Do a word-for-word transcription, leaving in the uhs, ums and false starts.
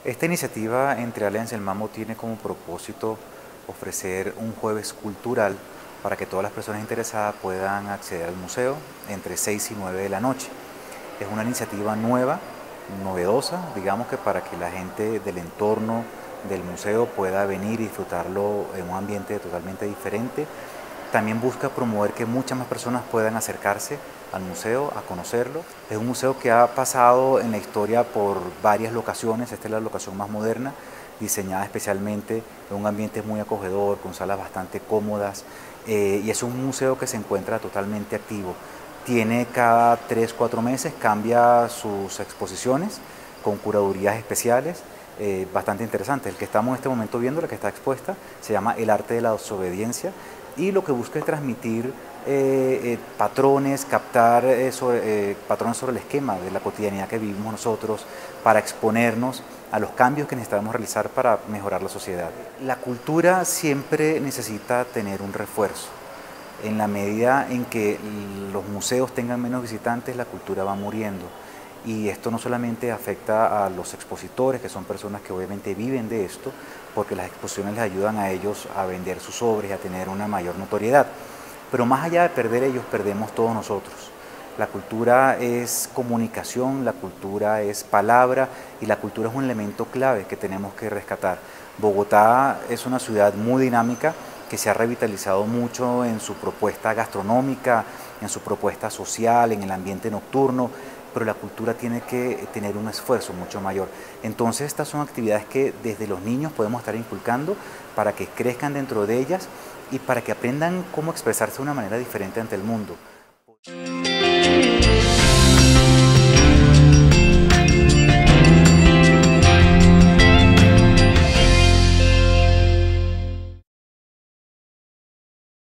Esta iniciativa entre Alianza y el Mambo tiene como propósito ofrecer un jueves cultural para que todas las personas interesadas puedan acceder al museo entre seis y nueve de la noche. Es una iniciativa nueva, novedosa, digamos que para que la gente del entorno del museo pueda venir y disfrutarlo en un ambiente totalmente diferente. También busca promover que muchas más personas puedan acercarse al museo, a conocerlo. Es un museo que ha pasado en la historia por varias locaciones, esta es la locación más moderna, diseñada especialmente en un ambiente muy acogedor, con salas bastante cómodas, eh, y es un museo que se encuentra totalmente activo. Tiene cada tres cuatro meses, cambia sus exposiciones con curadurías especiales, eh, bastante interesantes. El que estamos en este momento viendo, la que está expuesta, se llama El arte de la desobediencia y lo que busca es transmitir eh, eh, patrones, captar eh, sobre, eh, patrones sobre el esquema de la cotidianidad que vivimos nosotros para exponernos a los cambios que necesitamos realizar para mejorar la sociedad. La cultura siempre necesita tener un refuerzo. En la medida en que los museos tengan menos visitantes, la cultura va muriendo. Y esto no solamente afecta a los expositores, que son personas que obviamente viven de esto, porque las exposiciones les ayudan a ellos a vender sus obras y a tener una mayor notoriedad. Pero más allá de perder ellos, perdemos todos nosotros. La cultura es comunicación, la cultura es palabra y la cultura es un elemento clave que tenemos que rescatar. Bogotá es una ciudad muy dinámica que se ha revitalizado mucho en su propuesta gastronómica, en su propuesta social, en el ambiente nocturno, pero la cultura tiene que tener un esfuerzo mucho mayor. Entonces estas son actividades que desde los niños podemos estar inculcando para que crezcan dentro de ellas y para que aprendan cómo expresarse de una manera diferente ante el mundo.